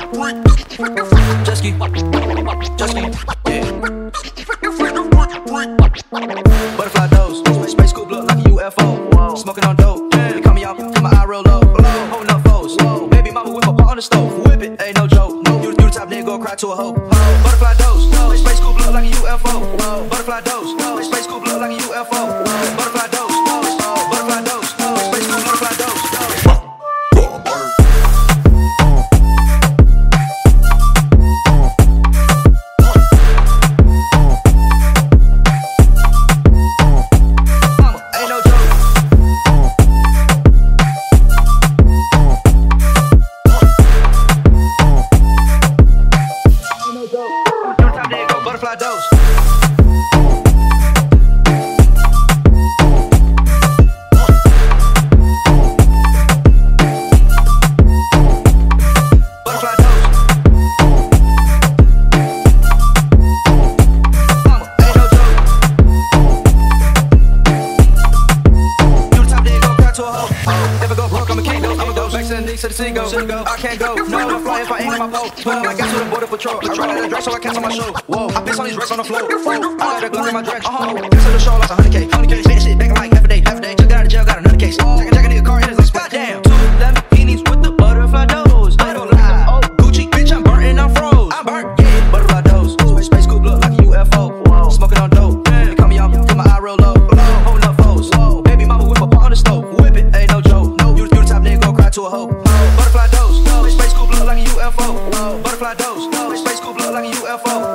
Jet ski, yeah. Butterfly doze, space coupe look like a UFO. Smoking on dope, they call me out, got my eye real low. Holding up foes, baby mama with my paw on the stove. Whip it, ain't no joke. You the type nigga go cry to a hoe. Butterfly doze, space coupe look like a UFO. Butterfly doze, space coupe look like a UFO. Butterfly doze, butterfly doze, space coupe butterfly doze. Butterfly dose. Butterfly dose. Mama, ain't no joke. You the type that gon' cry to a hoe. Never go broke, I'm a king though. I'ma go back to the knees, to the sea go. I can't go, no, I'm flying if I ain't on my pole. Put on my gas with a border patrol. I ride at a dress so I catch on my show. Whoa, I piss on these racks on the floor. I got a Glock in my dress. This is the show, lost 100K. 100K, spin shit back like half a day. Took it out of jail, got another case. Jack a nigga car in his legs, goddamn. 2 Lamborghinis with the butterfly doze. I don't lie. Oh, Gucci, bitch, I'm burnt and I'm froze. I'm burnt, yeah. Butterfly doze. Space coupe look like a UFO. Smoking on dope. They call me out, got my eye real low. Holding up foes. Baby mama with my paw on the stove. Whip it, ain't no joke. You the type nigga go cry to a hoe. Butterfly doze. Space coupe look like a UFO. Butterfly doze. Space coupe look like a UFO.